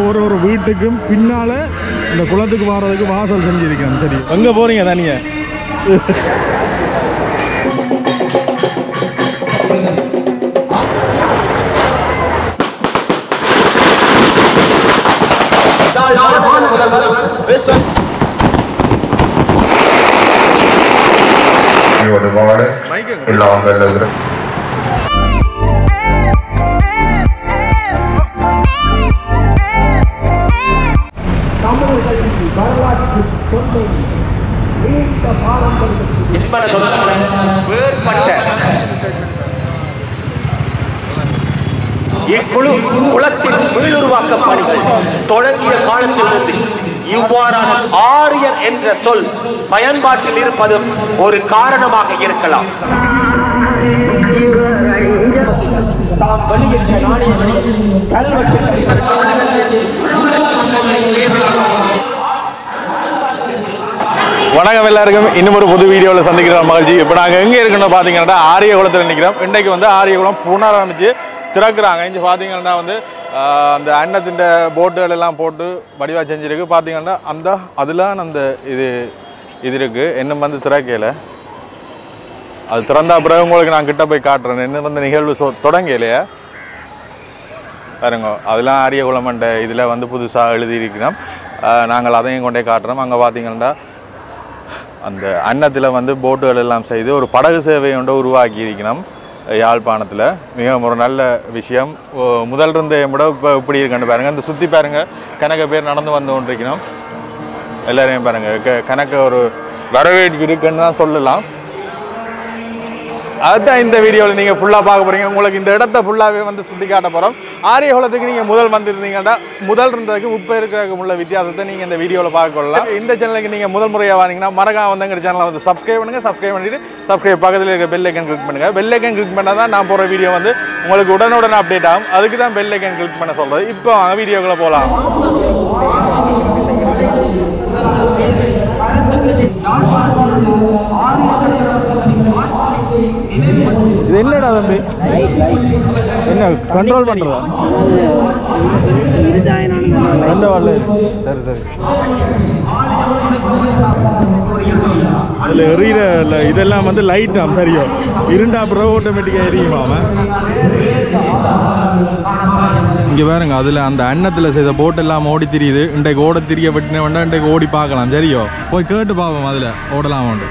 ஒரு வீட்டுக்கும் பின்னால இந்த குளத்துக்கு வர்றதுக்கு வாசல் செஞ்சிருக்கேன். சரி, எங்கே போறீங்க தனியா? இக்குழு குளத்தின் மீளுருவாக்க பணிகள் தொடங்கிய காலத்திலிருந்து இவ்வாறான ஆரியர் என்ற சொல் பயன்பாட்டில் இருப்பது ஒரு காரணமாக இருக்கலாம். தாம் வெளியிட்ட நாணயங்களில் வணக்கம் எல்லாருக்கும். இன்னும் ஒரு புது வீடியோவில் சந்திக்கிற மகிழ்ச்சி. இப்போ நாங்கள் எங்கே இருக்கணும் பார்த்தீங்கன்னா ஆரிய குளத்தில் நிற்கிறோம். இன்றைக்கு வந்து ஆரிய குளம் புனராரம்பிச்சு திறக்கிறாங்க. இங்கே பார்த்தீங்கன்னா வந்து அந்த அன்னத்தின் போட்டுகள் எல்லாம் போட்டு வடிவாக செஞ்சுருக்கு. பார்த்தீங்கன்னா அதில் அந்த இது இருக்குது. இன்னும் வந்து திறக்கையில் அது திறந்த பிறகு உங்களுக்கு நான் கிட்ட போய் காட்டுறேன். இன்னும் வந்து நிகழ்வு தொடங்கலையே பாருங்க. அதெல்லாம் ஆரிய குளமண்ட இதில் வந்து புதுசாக எழுதியிருக்கிறோம். நாங்கள் அதையும் கொண்டே காட்டுறோம். அங்கே பார்த்தீங்கன்னா அந்த அன்னத்தில் வந்து போட்டுகள் எல்லாம் செய்து ஒரு படகு சேவை ஒன்று உருவாக்கி இருக்கணும் யாழ்ப்பாணத்தில். மிக ஒரு நல்ல விஷயம். முதல் இருந்த விட இப்போ இப்படி இருக்குன்னு பாருங்கள். இந்த சுற்றி பாருங்கள், கணக்க பேர் நடந்து வந்து கொண்டிருக்கணும். எல்லாரையும் பாருங்கள், கணக்க ஒரு வரவேற்பு இருக்குன்னு தான் சொல்லலாம். அதுதான் இந்த வீடியோவில் நீங்கள் ஃபுல்லாக பார்க்க போகிறீங்க. உங்களுக்கு இந்த இடத்த ஃபுல்லாகவே வந்து சுற்றி காட்ட போகிறோம். ஆரிய குளத்துக்கு நீங்கள் முதல் வந்திருந்தீங்கன்னா முதல் இருந்ததுக்கு இப்போ இருக்கிறதுக்கு உள்ள வித்தியாசத்தை நீங்கள் இந்த வீடியோவில் பார்க்கலாம். இந்த சேனலுக்கு நீங்கள் முதல் முறையாக வாங்கினீங்கன்னா மறக்காம வந்து எங்கள் சேனலை வந்து சப்ஸ்கிரைப் பண்ணுங்கள். சப்ஸ்கிரைப் பண்ணிவிட்டு சப்ஸ்கிரைப் பக்கத்தில் இருக்க பெல் ஐக்கன் கிளிக் பண்ணுங்கள். பெல் ஐக்கன் கிளிக் பண்ணால் தான் நான் போகிற வீடியோ வந்து உங்களுக்கு உடனுடன் அப்டேட் ஆகும். அதுக்கு தான் பெல் ஐக்கன் கிளிக் பண்ண சொல்கிறது. இப்போ வீடியோக்குள்ளே போகலாம். இது என்னடா தம்பி? என்ன கண்ட்ரோல் பண்ணுறதா? எந்த வாழ? சரி சரி. இதில் எரியிற இதெல்லாம் வந்து லைட்டாம் சரியோ இருண்டா அப்புறம் ஆட்டோமேட்டிக்காக எரியுமாம. இங்கே பாருங்க, அதில் அந்த அன்னத்தில் செய்த போட்டெல்லாம் ஓடி திரியுது. இன்றைக்கு ஓட திரிய வெட்டின வேண்டாம், இன்றைக்கு ஓடி பார்க்கலாம். சரியோ போய் கேட்டு பார்ப்போம் அதில் ஓடலாம் உண்டு.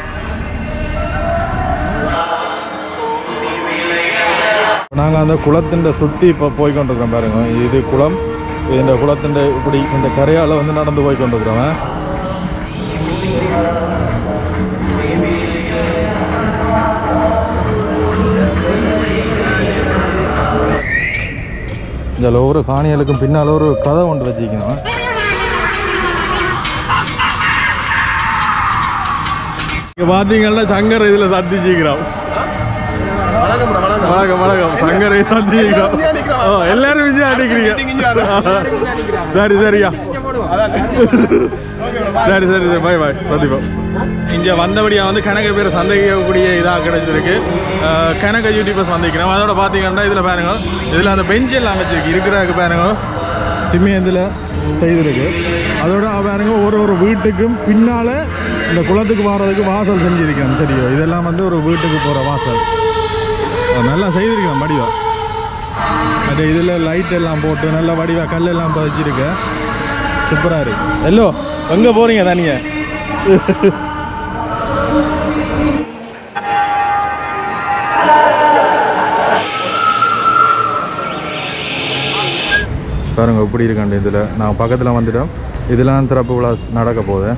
நாங்கள் அந்த குளத்தின் சுற்றி இப்போ போய்கொண்டிருக்கிறோம் பாருங்க. இது குளம். இந்த குளத்தின் இப்படி இந்த கரையால் வந்து நடந்து போய்கொண்டிருக்கிறோம். இதில் ஒவ்வொரு காணிகளுக்கும் பின்னால் ஒரு கதை ஒன்று வச்சுக்கணும். இங்கே பார்த்தீங்கன்னா சங்கர் இதில் சந்திச்சுக்கிறோம். வணக்கம் வணக்கம். சங்கரை சந்திக்கிறோம். எல்லாரும் விஜய் அடிக்கிறீங்க. சரி சரியா, சரி சரி சரி. பாய் பாய். சந்திப்போம். இங்கே வந்தபடியாக வந்து கணக்கு பேர் சந்திக்கக்கூடிய இதாக கிடைச்சிருக்கு. கணக்கு யூடியூபர்ஸ் வந்திருக்கிறோம். அதோட பார்த்தீங்கன்னா இதில் பாருங்க, இதில் அந்த பெஞ்ச் எல்லாம் வச்சிருக்கு. இருக்கிறதுக்கு பாருங்க சிமியத்தில் செய்திருக்கு. அதோட பாருங்க ஒரு வீட்டுக்கும் பின்னால் இந்த குளத்துக்கு வர்றதுக்கு வாசல் செஞ்சிருக்கேன். சரியோ இதெல்லாம் வந்து ஒரு வீட்டுக்கு போகிற வாசல் நல்லா செய்திருக்கேன் வடிவா. அது இதில் லைட் எல்லாம் போட்டு நல்லா வடிவா கல்லெல்லாம் பதிச்சிருக்கேன். சூப்பராக இருக்கு. எல்லோ எங்கே போகிறீங்க தனியா? பாருங்க எப்படி இருக்காண்டு. இதில் நான் பக்கத்தில் வந்துட்டோம். இதெல்லாம் திறப்பு விழா நடக்க போகுது.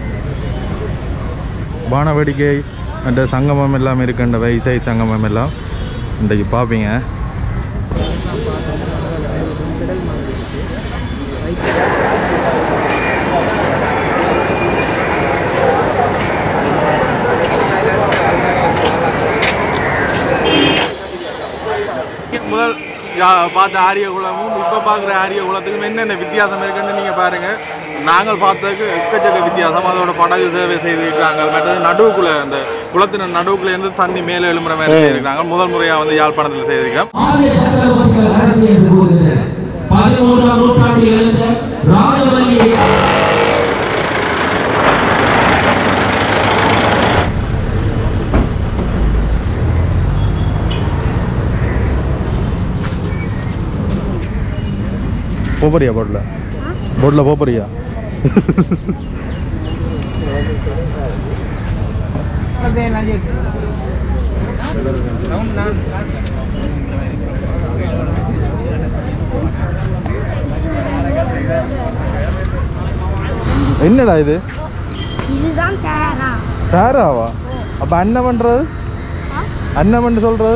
வான வேடிக்கை அந்த சங்கமம் எல்லாம் இருக்குன்ற இசை சங்கமம் எல்லாம் இன்றைக்கு பார்ப்பீங்க. முதல் பார்த்த ஆரிய குளமும் இப்போ பார்க்குற ஆரிய குளத்துக்கும் என்னென்ன வித்தியாசம் இருக்குன்னு நீங்கள் பாருங்கள். நாங்கள் பார்த்ததுக்கு எக்கச்சக்க வித்தியாசம். அதோட படகு சேவை செய்திருக்கிறாங்க. மற்றது நடுவுக்குள்ளே அந்த குளத்தின் நடுவுக்குள்ளேருந்து தண்ணி மேலே எழும்புற மாதிரி செய்திருக்கிறாங்க. முதல் முறையாக வந்து யாழ்ப்பாணத்தில் செய்திருக்கிறோம். 13ஆம் நூற்றாண்டில் எழுந்த போறியா போட்டில் போறியா என்னடா இது இதுதான் தேரா தாராவா அப்போ அண்ணன் பண்ணுறது அண்ணன் பண்ண சொல்கிறது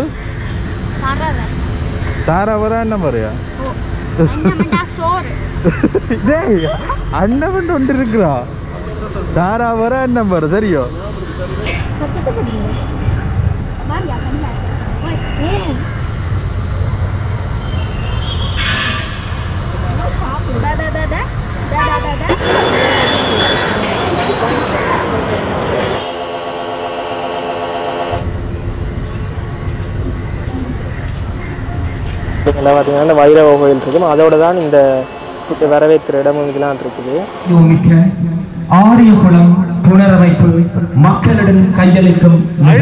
தாரா வர அண்ணன் வரையா சோறு டேய் அண்ணன் பண்ண ஒன்று இருக்கிறா தாரா வர அண்ணன் வர சரியோ பார்த்தீங்கன்னா வைரவ கோயில் இருக்கும் அதோட தான் இந்த வரவேற்கிற இடமும் இதெல்லாம் இருக்குது ஆரியகுளம் புனரமைப்பு மக்களிடம் கையளிக்கும்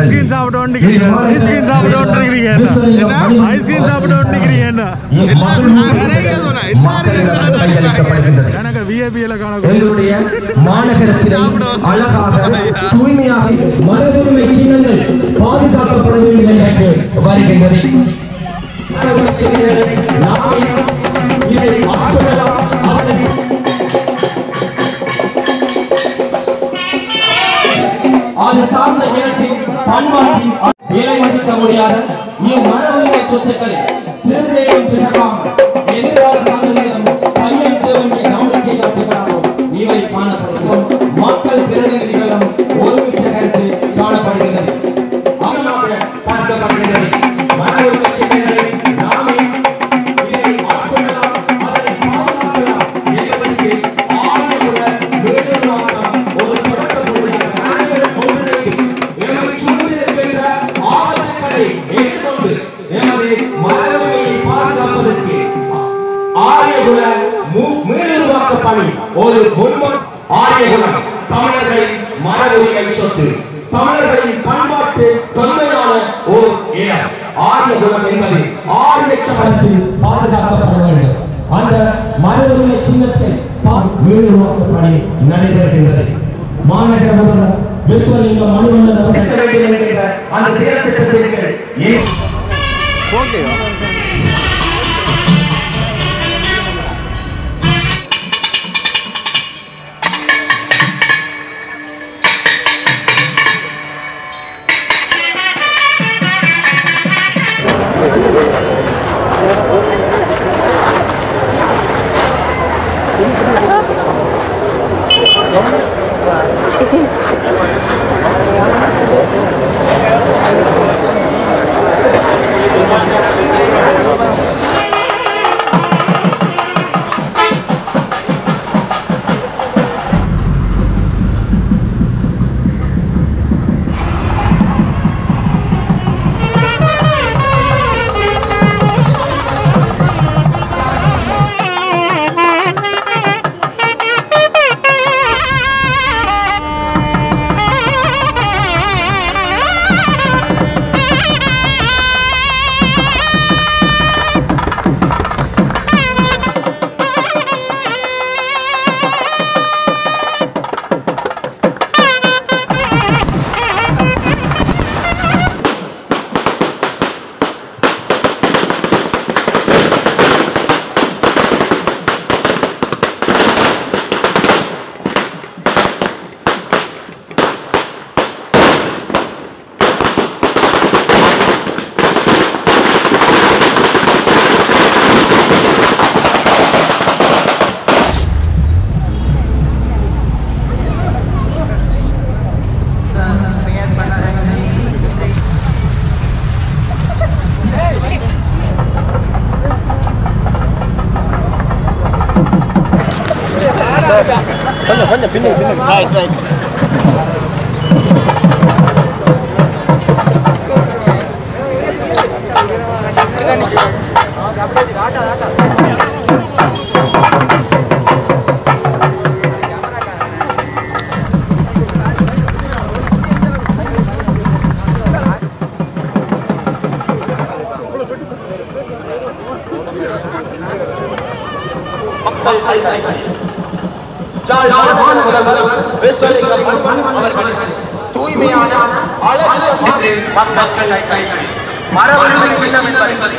மாநகரத்தில் அழகாக தூய்மையாக மரபுரிமை சின்னங்கள் பாதுகாக்கப்பட வேண்டும் என்று வருகின்றது. அது சார்ந்த இனத்தின் பண்பாட்டின் விலை மதிக்க முடியாத இம்மரபுரிமை சொத்துக்களை சிறுதேவும் பிசகாமல் எதிர்கால சந்ததியிடம் கையளிக்க வேண்டிய நம்பிக்கை நாட்டுகளாகவும் இவை காணப்படுகிறோம். மக்கள் பிரதிநிதிகளும் ஒருமித்த கருத்து காணப்படுகிறது. அதனால பார்க்கப்படுகிறது மரபுரிமை சின்னங்களை நாமே இதை ஆட்கொள்ளலாம் அதனை பாதுகாக்கலாம் என்பதற்கு ஆணையுள்ள வேண்டுமானால் ஒரு தொடக்கக்கூடிய அனைவரும் ஒன்றிணைந்து எமது சூழ்நிலைக்கின்ற ஆபத்துக்களை எதிர்கொண்டு எமது மரபுரிமையை பாதுகாப்பதற்கு ஆரியகுல மீளுருவாக்க பணி ஒரு முன்மன். ஆரியகுலம் தமிழர்களின் மரபுரிமை சொத்து, தமிழர்களின் பண்பாட்டு தொன்மையான ஒரு இடம். ஆரியகுலம் என்பது ஆரிய சமயத்தில் பாதுகாக்கப்பட வேண்டும். அந்த மரபுரிமை சின்னத்தை மீளுருவாக்க பணி நடைபெறுகின்றது. மாநகர முதல்வர் விஸ்வலிங்கம் மணிவண்ணன் அவர்கள் அந்த செயல் திட்டத்திற்கு கொஞ்சம் பின்னுக்கு மக்கள் யாழ்ப்பாண முதல்வர் விஸ்வலிங்கம் அவர்கள் தூய்மையான அழகிய மக்கள் மரபுரிமை சின்னம் என்பதை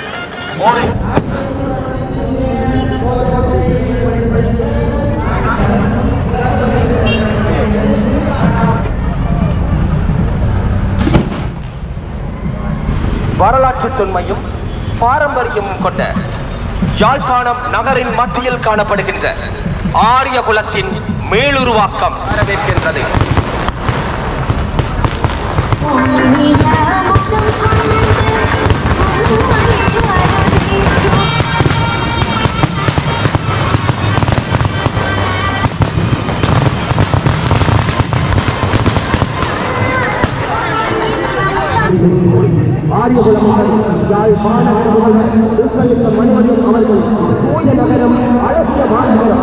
வரலாற்று தொன்மையும் பாரம்பரியமும் கொண்ட யாழ்ப்பாணம் நகரின் மத்தியில் காணப்படுகின்ற ஆரிய குலத்தின் மேலுருவாக்கம் வரவேற்கின்றது. ஆரியகுலமகள் யாழ்ப்பாண விஸ்வலிங்கம் அவர்கள் தூய நகரம் அழகிய மாநகரம்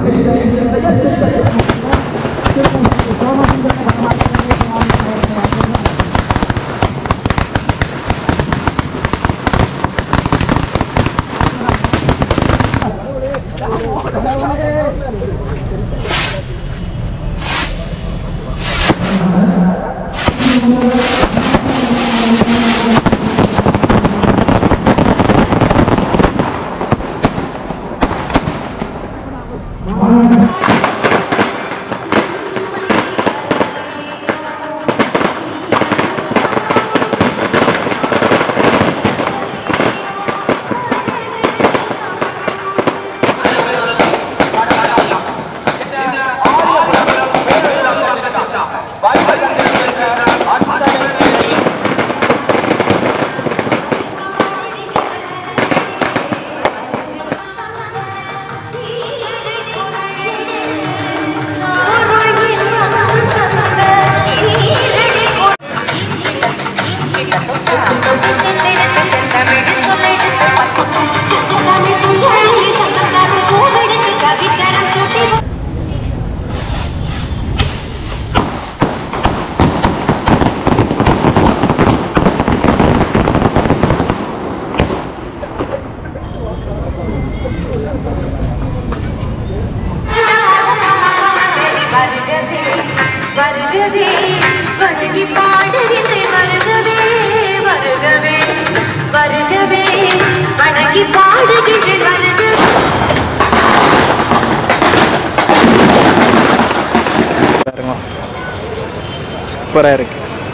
சூப்பராக இருக்கு.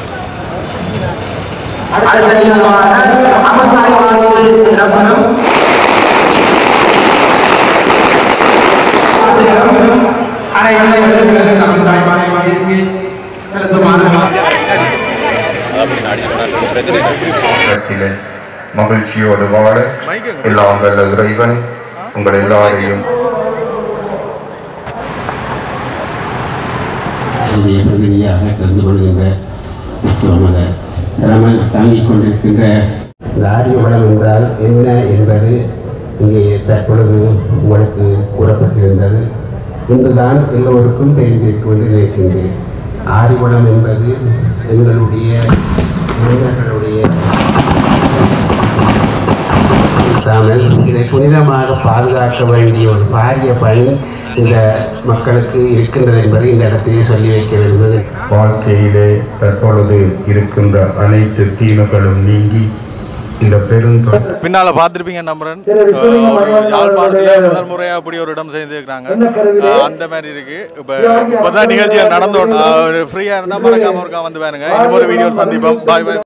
மகிழ்ச்சியோடு வாழ எல்லாம் வல்ல இறைவன் உங்கள் எல்லாரையும் பிரதிநிதியாக கலந்து கொள்கின்ற கிறிஸ்துவ மத தலைமை தாங்கிக் கொண்டிருக்கின்ற ஆரிய வளம் என்றால் என்ன என்பது இங்கே தற்பொழுது உங்களுக்கு கூறப்பட்டிருந்தது. இன்றுதான் எல்லோருக்கும் தெரிந்திருக்கும் என்று நினைக்கின்றேன். ஆரிவளம் என்பது எங்களுடைய இளைஞர்களுடைய தாமல் இதை புனிதமாக பாதுகாக்க வேண்டிய ஒரு பாரிய பணி இந்த மக்களுக்கு இருக்கின்றது என்பதை இந்த இடத்திலே சொல்லி வைக்க விரும்புவது. வாழ்க்கையிலே தற்பொழுது இருக்கின்ற அனைத்து தீமைகளும் நீங்கி இந்த பின்னால பார்த்துருப்பீங்க நம்புறேன். யாழ்ப்பாணத்துல முதல் முறையா அப்படி ஒரு இடம் செய்திருக்கிறாங்க. அந்த மாதிரி இருக்கு. இப்பதான் நிகழ்ச்சிகள் நடந்தோம். ஃப்ரீயா இருந்தா மறக்காம வந்து பாருங்க. இன்னொரு வீடியோ சந்திப்போம். பாய் பாய்.